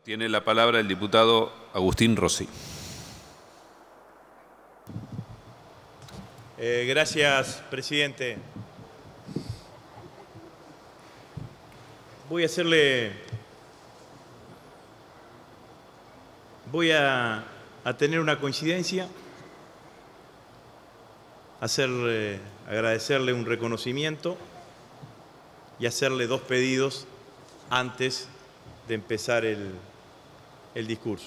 Tiene la palabra el diputado Agustín Rossi. Gracias, presidente. Voy a tener una coincidencia, agradecerle un reconocimiento y hacerle dos pedidos antes de empezar el discurso.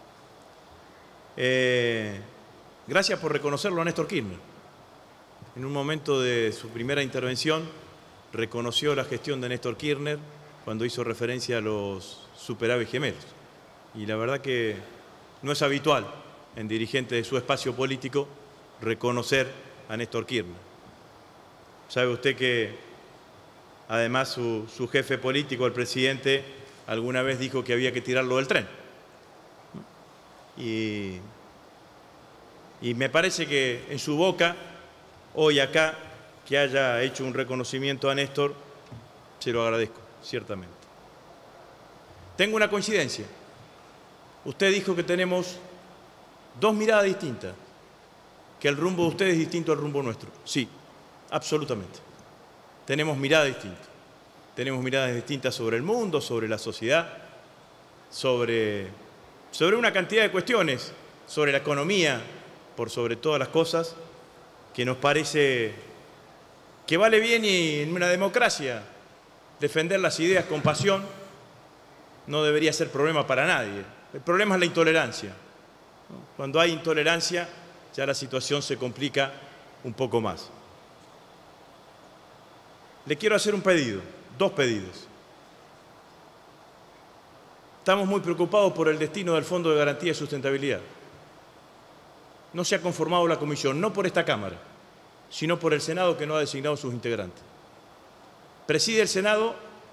Gracias por reconocerlo a Néstor Kirchner. En un momento de su primera intervención reconoció la gestión de Néstor Kirchner cuando hizo referencia a los superávit gemelos. Y la verdad que no es habitual en dirigentes de su espacio político reconocer a Néstor Kirchner. Sabe usted que además su jefe político, el presidente, alguna vez dijo que había que tirarlo del tren. Y me parece que en su boca, hoy acá, que haya hecho un reconocimiento a Néstor, se lo agradezco, ciertamente. Tengo una coincidencia. Usted dijo que tenemos dos miradas distintas, que el rumbo de usted es distinto al rumbo nuestro. Sí, absolutamente. Tenemos miradas distintas. Tenemos miradas distintas sobre el mundo, sobre la sociedad, sobre una cantidad de cuestiones, sobre la economía, por sobre todas las cosas, que nos parece que vale bien y en una democracia defender las ideas con pasión no debería ser problema para nadie. El problema es la intolerancia. Cuando hay intolerancia ya la situación se complica un poco más. Le quiero hacer un pedido, dos pedidos. Estamos muy preocupados por el destino del Fondo de Garantía y Sustentabilidad. No se ha conformado la comisión, no por esta Cámara, sino por el Senado que no ha designado sus integrantes. Preside el Senado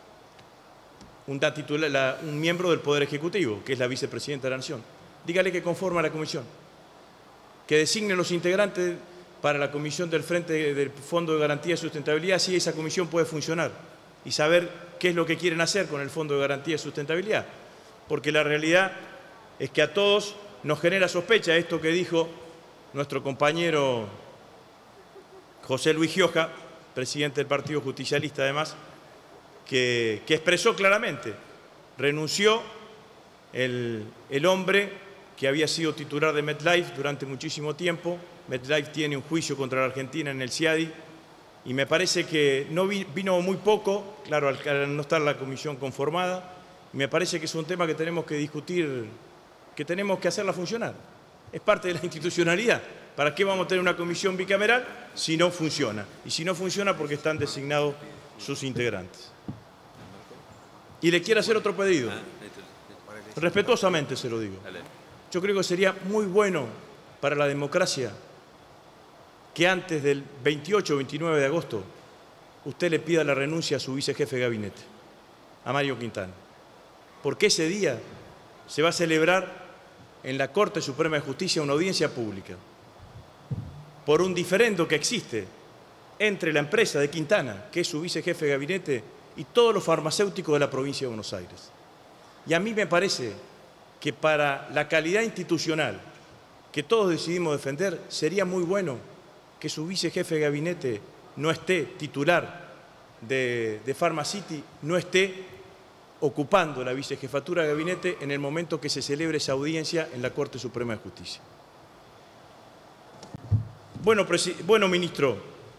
un miembro del Poder Ejecutivo, que es la vicepresidenta de la Nación. Dígale que conforma la comisión, que designe los integrantes para la comisión del Frente del Fondo de Garantía y Sustentabilidad, así esa comisión puede funcionar y saber qué es lo que quieren hacer con el Fondo de Garantía y Sustentabilidad. Porque la realidad es que a todos nos genera sospecha esto que dijo nuestro compañero José Luis Gioja, presidente del Partido Justicialista además, que expresó claramente, renunció el hombre que había sido titular de MetLife durante muchísimo tiempo. MetLife tiene un juicio contra la Argentina en el CIADI y me parece que no vino muy poco, claro, al no estar la comisión conformada. Me parece que es un tema que tenemos que discutir, que tenemos que hacerla funcionar. Es parte de la institucionalidad. ¿Para qué vamos a tener una comisión bicameral si no funciona? Y si no funciona porque están designados sus integrantes. Y le quiero hacer otro pedido. Respetuosamente se lo digo. Yo creo que sería muy bueno para la democracia que antes del 28 o 29 de agosto usted le pida la renuncia a su vicejefe de gabinete, a Mario Quintana. Porque ese día se va a celebrar en la Corte Suprema de Justicia una audiencia pública por un diferendo que existe entre la empresa de Quintana, que es su vicejefe de gabinete, y todos los farmacéuticos de la provincia de Buenos Aires. Y a mí me parece que para la calidad institucional que todos decidimos defender, sería muy bueno que su vicejefe de gabinete no esté titular de Pharmacity, no esté ocupando la vicejefatura de gabinete en el momento que se celebre esa audiencia en la Corte Suprema de Justicia. Bueno, ministro,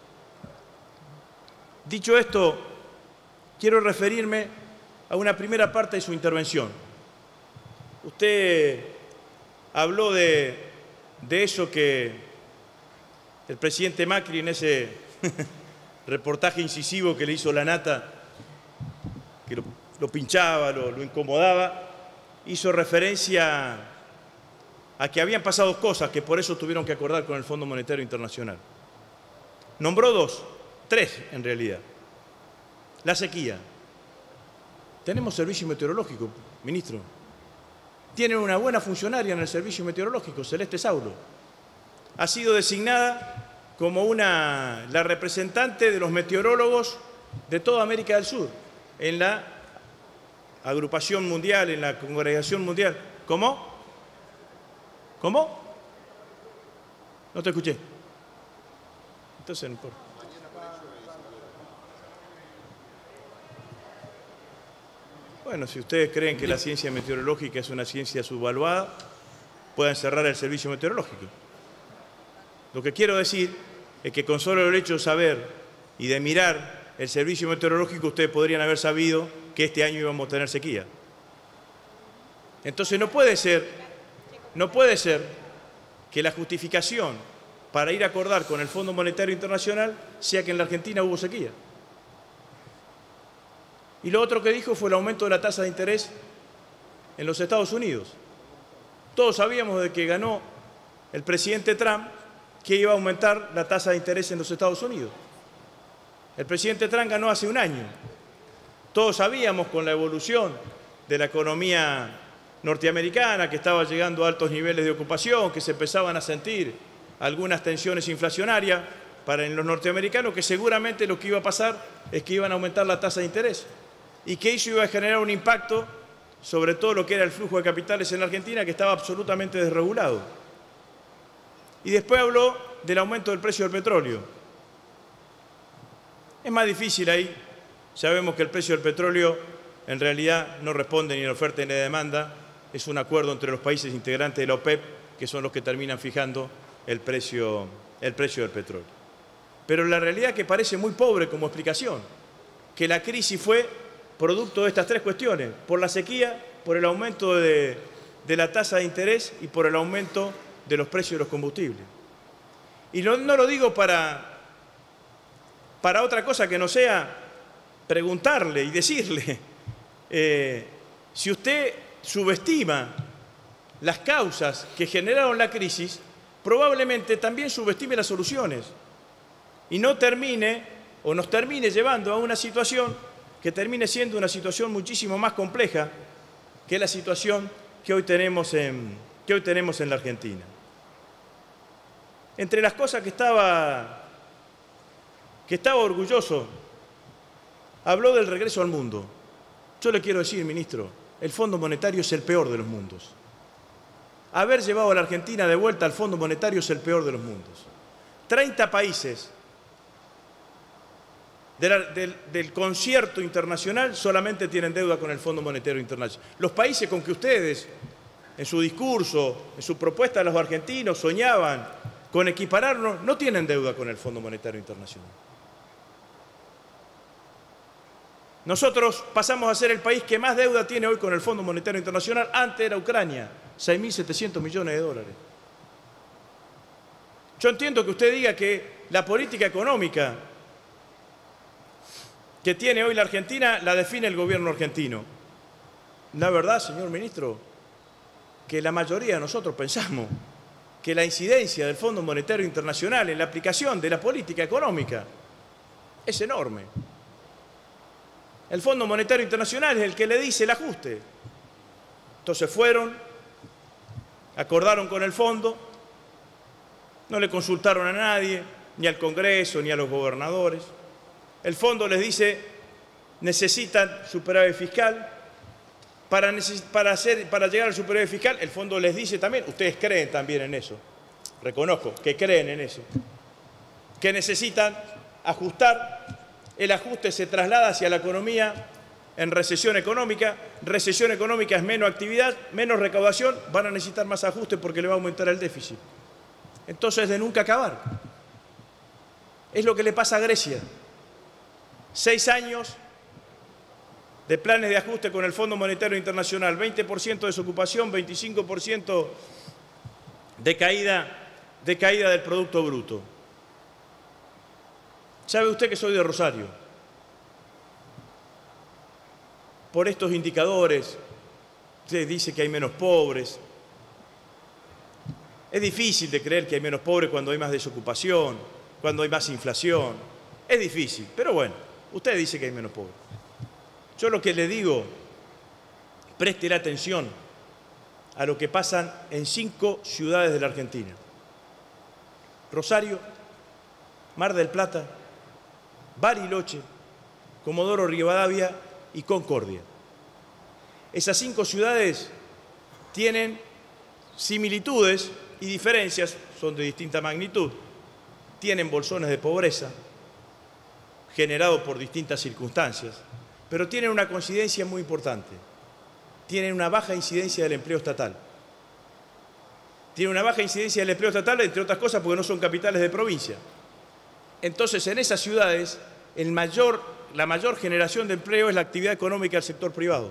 dicho esto, quiero referirme a una primera parte de su intervención. Usted habló de eso que el presidente Macri en ese reportaje incisivo que le hizo La Nata, que lo pinchaba, lo incomodaba, hizo referencia a que habían pasado cosas que por eso tuvieron que acordar con el Fondo Monetario Internacional. Nombró tres en realidad. La sequía. Tenemos servicio meteorológico, ministro. Tienen una buena funcionaria en el servicio meteorológico, Celeste Saulo. Ha sido designada como la representante de los meteorólogos de toda América del Sur en la agrupación mundial, en la congregación mundial. ¿Cómo? ¿Cómo? No te escuché. Entonces no importa. Bueno, si ustedes creen que la ciencia meteorológica es una ciencia subvaluada, pueden cerrar el servicio meteorológico. Lo que quiero decir es que con solo el hecho de saber y de mirar el servicio meteorológico, ustedes podrían haber sabido que este año íbamos a tener sequía. Entonces no puede ser que la justificación para ir a acordar con el Fondo Monetario Internacional sea que en la Argentina hubo sequía. Y lo otro que dijo fue el aumento de la tasa de interés en los Estados Unidos. Todos sabíamos de que ganó el presidente Trump que iba a aumentar la tasa de interés en los Estados Unidos. El presidente Trump ganó hace un año. Todos sabíamos con la evolución de la economía norteamericana que estaba llegando a altos niveles de ocupación, que se empezaban a sentir algunas tensiones inflacionarias en los norteamericanos, que seguramente lo que iba a pasar es que iban a aumentar la tasa de interés y que eso iba a generar un impacto sobre todo lo que era el flujo de capitales en la Argentina, que estaba absolutamente desregulado. Y después habló del aumento del precio del petróleo. Es más difícil ahí. Sabemos que el precio del petróleo en realidad no responde ni a la oferta ni a la demanda. Es un acuerdo entre los países integrantes de la OPEP, que son los que terminan fijando el precio del petróleo. Pero la realidad es que parece muy pobre como explicación, que la crisis fue producto de estas tres cuestiones: por la sequía, por el aumento de la tasa de interés y por el aumento de los precios de los combustibles. Y no lo digo para otra cosa que no sea preguntarle y decirle, si usted subestima las causas que generaron la crisis, probablemente también subestime las soluciones y no termine o nos termine llevando a una situación que termine siendo una situación muchísimo más compleja que la situación que hoy tenemos en la Argentina. Entre las cosas que estaba orgulloso, habló del regreso al mundo. Yo le quiero decir, ministro, el Fondo Monetario es el peor de los mundos. Haber llevado a la Argentina de vuelta al Fondo Monetario es el peor de los mundos. 30 países del concierto internacional solamente tienen deuda con el Fondo Monetario Internacional. Los países con que ustedes, en su discurso, en su propuesta a los argentinos, soñaban con equipararnos, no tienen deuda con el Fondo Monetario Internacional. Nosotros pasamos a ser el país que más deuda tiene hoy con el Fondo Monetario Internacional. Antes era Ucrania, 6.700 millones de dólares. Yo entiendo que usted diga que la política económica que tiene hoy la Argentina la define el gobierno argentino. La verdad, señor ministro, que la mayoría de nosotros pensamos que la incidencia del Fondo Monetario Internacional en la aplicación de la política económica es enorme. El Fondo Monetario Internacional es el que le dice el ajuste. Entonces fueron, acordaron con el fondo, no le consultaron a nadie, ni al Congreso, ni a los gobernadores. El fondo les dice, necesitan superávit fiscal. Para llegar al superávit fiscal, el fondo les dice también, ustedes creen también en eso, reconozco que creen en eso, que necesitan ajustar. El ajuste se traslada hacia la economía en recesión económica. Recesión económica es menos actividad, menos recaudación, van a necesitar más ajuste porque le va a aumentar el déficit. Entonces, de nunca acabar. Es lo que le pasa a Grecia. 6 años de planes de ajuste con el Fondo Monetario Internacional, 20% de desocupación, 25% de caída del Producto Bruto. ¿Sabe usted que soy de Rosario? Por estos indicadores, usted dice que hay menos pobres. Es difícil de creer que hay menos pobres cuando hay más desocupación, cuando hay más inflación. Es difícil, pero bueno, usted dice que hay menos pobres. Yo lo que le digo, preste la atención a lo que pasa en 5 ciudades de la Argentina: Rosario, Mar del Plata, Bariloche, Comodoro Rivadavia y Concordia. Esas 5 ciudades tienen similitudes y diferencias, son de distinta magnitud. Tienen bolsones de pobreza generados por distintas circunstancias, pero tienen una coincidencia muy importante. Tienen una baja incidencia del empleo estatal. Tienen una baja incidencia del empleo estatal, entre otras cosas, porque no son capitales de provincia. Entonces, en esas ciudades, la mayor generación de empleo es la actividad económica del sector privado.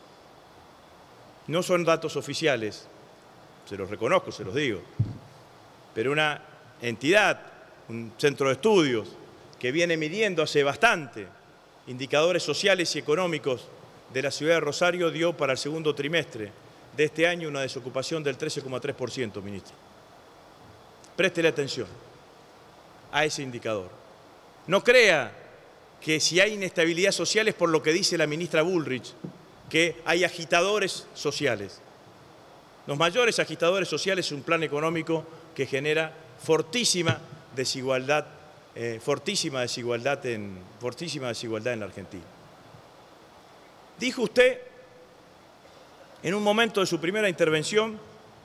No son datos oficiales, se los reconozco, se los digo, pero una entidad, un centro de estudios que viene midiendo hace bastante indicadores sociales y económicos de la ciudad de Rosario dio para el segundo trimestre de este año una desocupación del 13,3%, ministro. Préstele atención a ese indicador. No crea que si hay inestabilidad social es por lo que dice la ministra Bullrich, que hay agitadores sociales. Los mayores agitadores sociales es un plan económico que genera fortísima desigualdad en la Argentina. Dijo usted en un momento de su primera intervención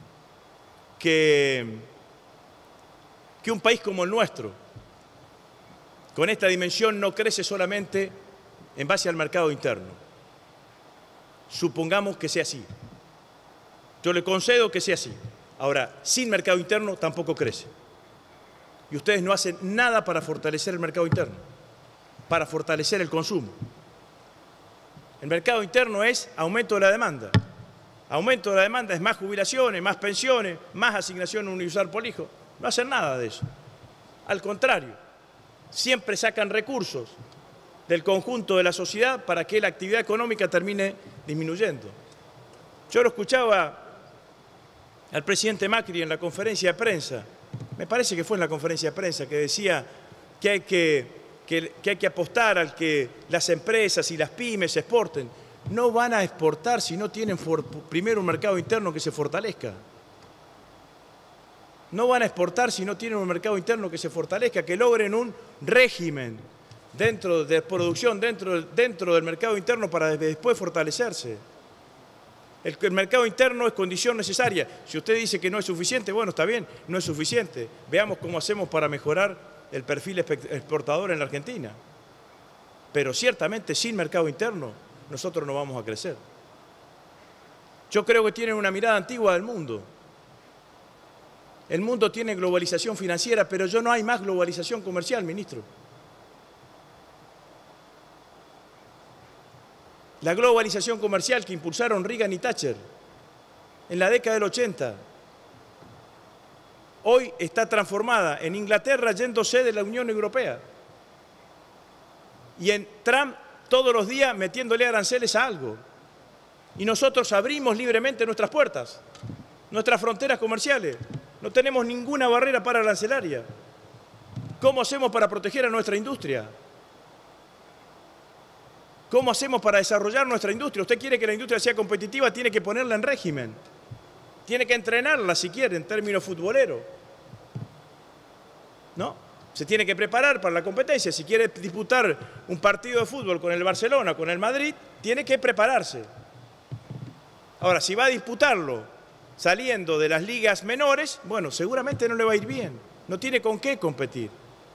que un país como el nuestro, con esta dimensión, no crece solamente en base al mercado interno. Supongamos que sea así. Yo le concedo que sea así. Ahora, sin mercado interno tampoco crece. Y ustedes no hacen nada para fortalecer el mercado interno, para fortalecer el consumo. El mercado interno es aumento de la demanda. Aumento de la demanda es más jubilaciones, más pensiones, más asignación universal por hijo. No hacen nada de eso. Al contrario, siempre sacan recursos del conjunto de la sociedad para que la actividad económica termine disminuyendo. Yo lo escuchaba al presidente Macri en la conferencia de prensa, me parece que fue en la conferencia de prensa, que decía que hay que apostar al que las empresas y las pymes exporten. No van a exportar si no tienen primero un mercado interno que se fortalezca. No van a exportar si no tienen un mercado interno que se fortalezca, que logren un régimen dentro de producción, dentro del mercado interno para después fortalecerse. El mercado interno es condición necesaria. Si usted dice que no es suficiente, bueno, está bien, no es suficiente. Veamos cómo hacemos para mejorar el perfil exportador en la Argentina. Pero ciertamente sin mercado interno nosotros no vamos a crecer. Yo creo que tienen una mirada antigua del mundo. El mundo tiene globalización financiera, pero no hay más globalización comercial, ministro. La globalización comercial que impulsaron Reagan y Thatcher en la década del 80, hoy está transformada en Inglaterra yéndose de la Unión Europea y en Trump todos los días metiéndole aranceles a algo. Y nosotros abrimos libremente nuestras puertas, nuestras fronteras comerciales. No tenemos ninguna barrera para arancelaria. ¿Cómo hacemos para proteger a nuestra industria? ¿Cómo hacemos para desarrollar nuestra industria? Usted quiere que la industria sea competitiva, tiene que ponerla en régimen. Tiene que entrenarla, si quiere, en términos futboleros. ¿No? Se tiene que preparar para la competencia. Si quiere disputar un partido de fútbol con el Barcelona, con el Madrid, tiene que prepararse. Ahora, si va a disputarlo saliendo de las ligas menores, bueno, seguramente no le va a ir bien. No tiene con qué competir.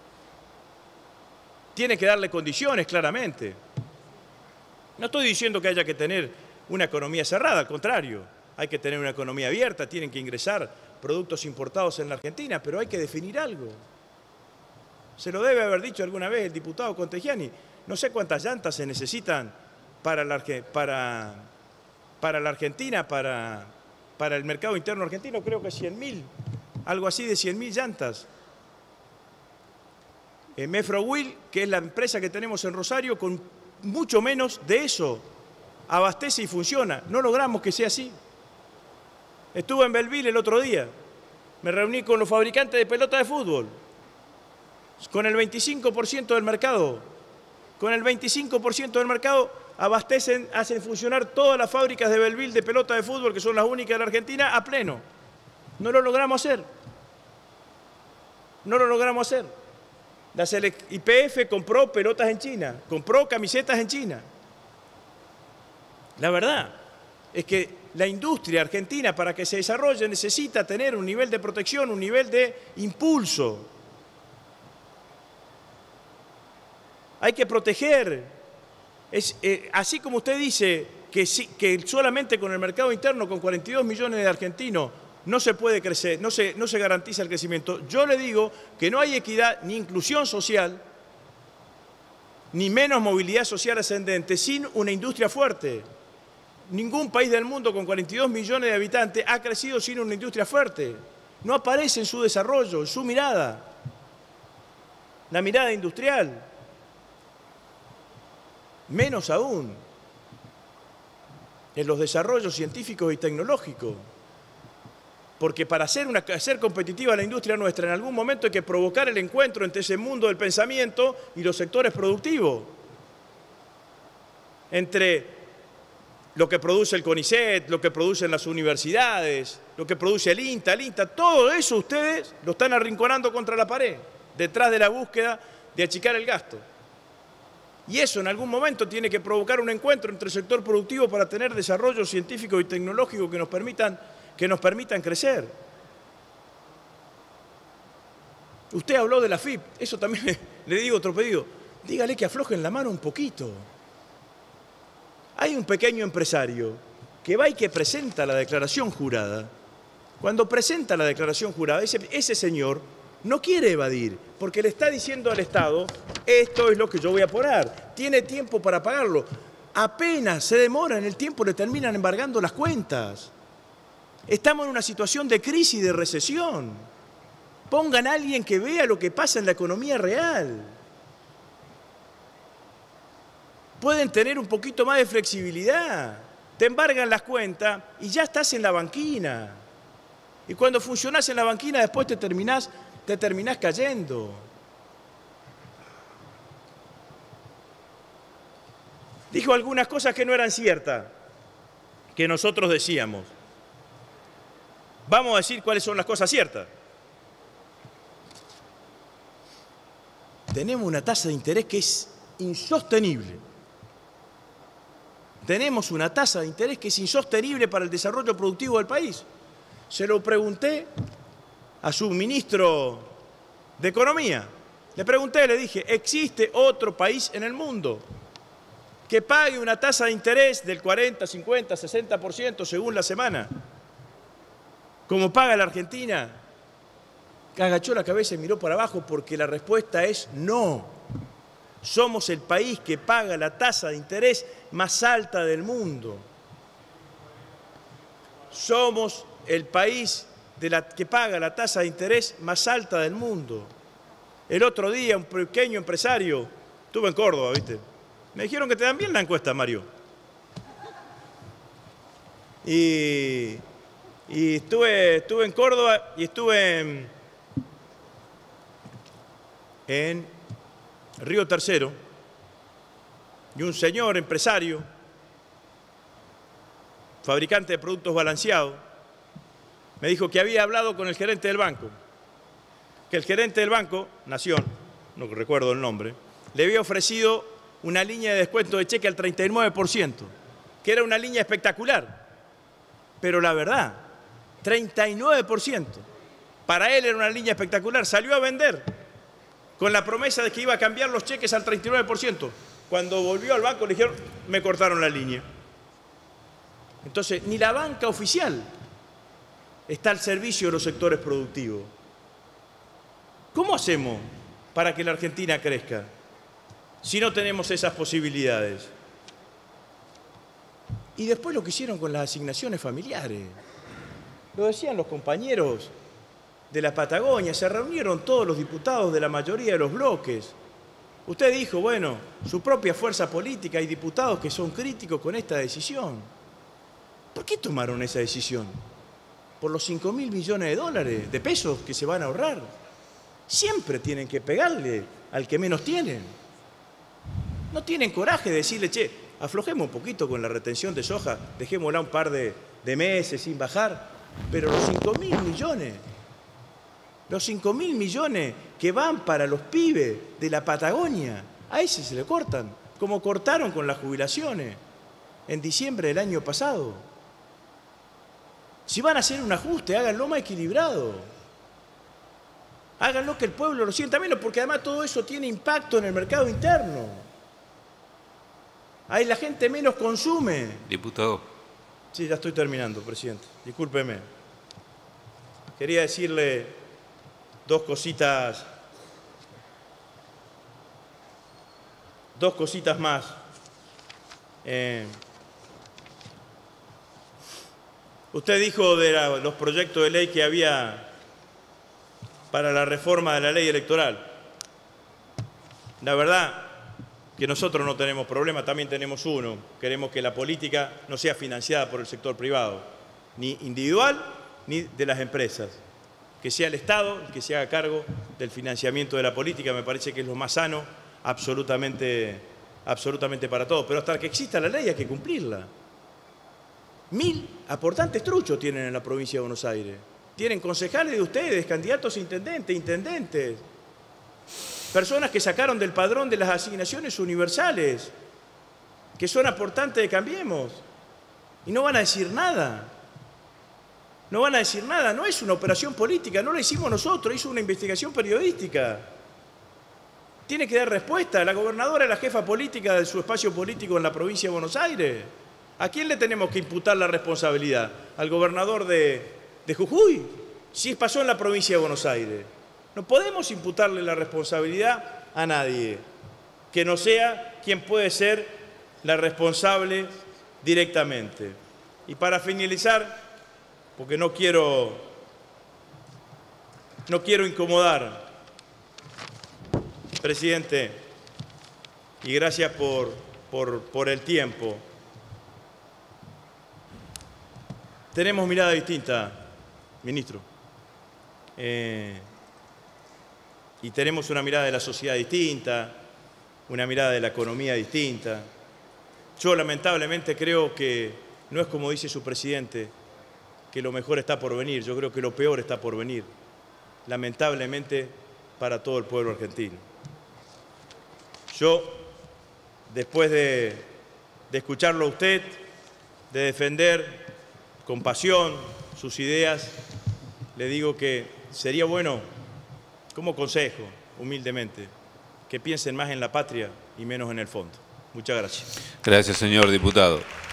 Tiene que darle condiciones, claramente. No estoy diciendo que haya que tener una economía cerrada, al contrario, hay que tener una economía abierta, tienen que ingresar productos importados en la Argentina, pero hay que definir algo. Se lo debe haber dicho alguna vez el diputado Contegiani. No sé cuántas llantas se necesitan para la Argentina, para el mercado interno argentino, creo que 100.000, algo así de 100.000 llantas. Mefrowill, que es la empresa que tenemos en Rosario, con mucho menos de eso abastece y funciona. No logramos que sea así. Estuve en Belleville el otro día. Me reuní con los fabricantes de pelota de fútbol. Con el 25% del mercado. Con el 25% del mercado abastecen, hacen funcionar todas las fábricas de Belleville de pelota de fútbol, que son las únicas de la Argentina, a pleno. No lo logramos hacer. No lo logramos hacer. La YPF compró pelotas en China, compró camisetas en China. La verdad, es que la industria argentina, para que se desarrolle, necesita tener un nivel de protección, un nivel de impulso. Hay que proteger. Así como usted dice que solamente con el mercado interno, con 42 millones de argentinos, no se puede crecer, no se garantiza el crecimiento. Yo le digo que no hay equidad ni inclusión social, ni menos movilidad social ascendente, sin una industria fuerte. Ningún país del mundo con 42 millones de habitantes ha crecido sin una industria fuerte. No aparece en su desarrollo, en su mirada, la mirada industrial. Menos aún en los desarrollos científicos y tecnológicos. Porque para hacer competitiva la industria nuestra, en algún momento hay que provocar el encuentro entre ese mundo del pensamiento y los sectores productivos. Entre lo que produce el CONICET, lo que producen las universidades, lo que produce el INTA, todo eso ustedes lo están arrinconando contra la pared, detrás de la búsqueda de achicar el gasto. Y eso en algún momento tiene que provocar un encuentro entre el sector productivo para tener desarrollo científico y tecnológico que nos permitan crecer. Usted habló de la FIP, eso también le digo otro pedido. Dígale que aflojen la mano un poquito. Hay un pequeño empresario que va y que presenta la declaración jurada. Cuando presenta la declaración jurada, ese señor no quiere evadir, porque le está diciendo al Estado, esto es lo que yo voy a poner, tiene tiempo para pagarlo. Apenas se demora en el tiempo, le terminan embargando las cuentas. Estamos en una situación de crisis y de recesión. Pongan a alguien que vea lo que pasa en la economía real. Pueden tener un poquito más de flexibilidad. Te embargan las cuentas y ya estás en la banquina. Y cuando funcionás en la banquina, después te terminás cayendo. Dijo algunas cosas que no eran ciertas, que nosotros decíamos. Vamos a decir cuáles son las cosas ciertas. Tenemos una tasa de interés que es insostenible. Tenemos una tasa de interés que es insostenible para el desarrollo productivo del país. Se lo pregunté a su ministro de Economía. Le dije, ¿existe otro país en el mundo que pague una tasa de interés del 40, 50, 60% según la semana, como paga la Argentina? Agachó la cabeza y miró para abajo porque la respuesta es no. Somos el país que paga la tasa de interés más alta del mundo. Somos el país que paga la tasa de interés más alta del mundo. El otro día un pequeño empresario, estuve en Córdoba, ¿viste? Me dijeron que te dan bien la encuesta, Mario. Y estuve en Córdoba y estuve en Río Tercero, y un señor empresario, fabricante de productos balanceados, me dijo que había hablado con el gerente del banco, que el gerente del banco, Nación, no recuerdo el nombre, le había ofrecido una línea de descuento de cheque al 39%, que era una línea espectacular, pero la verdad, 39%, para él era una línea espectacular, salió a vender con la promesa de que iba a cambiar los cheques al 39%. Cuando volvió al banco le dijeron, me cortaron la línea. Entonces, ni la banca oficial está al servicio de los sectores productivos. ¿Cómo hacemos para que la Argentina crezca si no tenemos esas posibilidades? Y después lo que hicieron con las asignaciones familiares. Lo decían los compañeros de la Patagonia, se reunieron todos los diputados de la mayoría de los bloques. Usted dijo, bueno, su propia fuerza política, hay diputados que son críticos con esta decisión. ¿Por qué tomaron esa decisión? Por los 5.000 millones de dólares, de pesos que se van a ahorrar. Siempre tienen que pegarle al que menos tienen. No tienen coraje de decirle, che, aflojemos un poquito con la retención de soja, dejémosla un par de meses sin bajar, pero los 5.000 millones... Los 5.000 millones que van para los pibes de la Patagonia, a ese se le cortan, como cortaron con las jubilaciones en diciembre del año pasado. Si van a hacer un ajuste, háganlo más equilibrado. Háganlo que el pueblo lo sienta menos, porque además todo eso tiene impacto en el mercado interno. Ahí la gente menos consume. Diputado. Sí, ya estoy terminando, presidente. Discúlpeme. Quería decirle dos cositas más. Usted dijo de los proyectos de ley que había para la reforma de la ley electoral. La verdad que nosotros no tenemos problema, también tenemos uno. Queremos que la política no sea financiada por el sector privado, ni individual ni de las empresas. Que sea el Estado el que se haga cargo del financiamiento de la política, me parece que es lo más sano, absolutamente para todos. Pero hasta que exista la ley hay que cumplirla. 1000 aportantes truchos tienen en la provincia de Buenos Aires. Tienen concejales de ustedes, candidatos a intendentes. Personas que sacaron del padrón de las asignaciones universales, que son aportantes de Cambiemos. Y no van a decir nada. No van a decir nada. No es una operación política, no la hicimos nosotros, hizo una investigación periodística. Tiene que dar respuesta. La gobernadora es la jefa política de su espacio político en la provincia de Buenos Aires. ¿A quién le tenemos que imputar la responsabilidad? ¿Al gobernador de Jujuy? Si pasó en la provincia de Buenos Aires. No podemos imputarle la responsabilidad a nadie que no sea quien puede ser la responsable directamente. Y para finalizar, porque no quiero incomodar, presidente, y gracias por el tiempo. Tenemos mirada distinta, ministro. Y tenemos una mirada de la sociedad distinta, una mirada de la economía distinta. Yo lamentablemente creo que no es como dice su presidente, que lo mejor está por venir. Yo creo que lo peor está por venir, lamentablemente para todo el pueblo argentino. Yo, después de escucharlo a usted, de defender con pasión sus ideas, le digo que sería bueno, como consejo, humildemente, que piensen más en la patria y menos en el fondo. Muchas gracias. Gracias, señor diputado.